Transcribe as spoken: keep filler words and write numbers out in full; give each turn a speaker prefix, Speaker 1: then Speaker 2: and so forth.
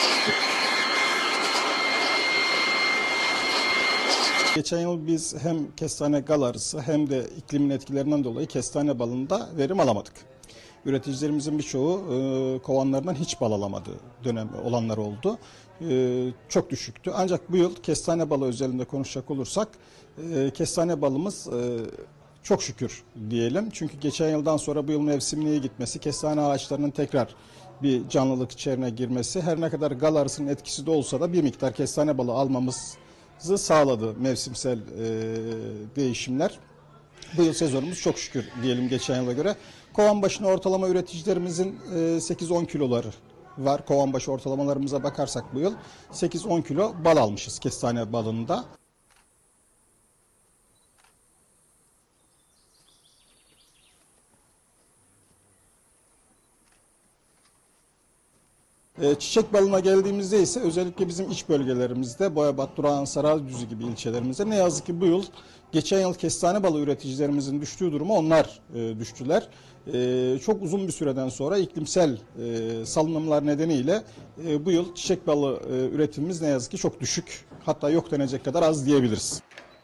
Speaker 1: Geçen yıl biz hem kestane gal arısı hem de iklimin etkilerinden dolayı kestane balında verim alamadık. Üreticilerimizin birçoğu e, kovanlarından hiç bal alamadığı dönem olanlar oldu. E, çok düşüktü. Ancak bu yıl kestane balı özelinde konuşacak olursak e, kestane balımız e, çok şükür diyelim. Çünkü geçen yıldan sonra bu yıl mevsimliğe gitmesi, kestane ağaçlarının tekrar bir canlılık içerisine girmesi, her ne kadar gal arısının etkisi de olsa da bir miktar kestane balı almamız sağladı mevsimsel e, değişimler. Bu yıl sezonumuz çok şükür diyelim geçen yıla göre. Kovan başına ortalama üreticilerimizin e, sekiz on kiloları var. Kovan başı ortalamalarımıza bakarsak bu yıl sekiz on kilo bal almışız kestane balında. Çiçek balına geldiğimizde ise özellikle bizim iç bölgelerimizde Boyabat, Durağan, Sarayüzü gibi ilçelerimizde ne yazık ki bu yıl geçen yıl kestane balı üreticilerimizin düştüğü duruma onlar e, düştüler. E, çok uzun bir süreden sonra iklimsel e, salınımlar nedeniyle e, bu yıl çiçek balı e, üretimimiz ne yazık ki çok düşük. Hatta yok denecek kadar az diyebiliriz.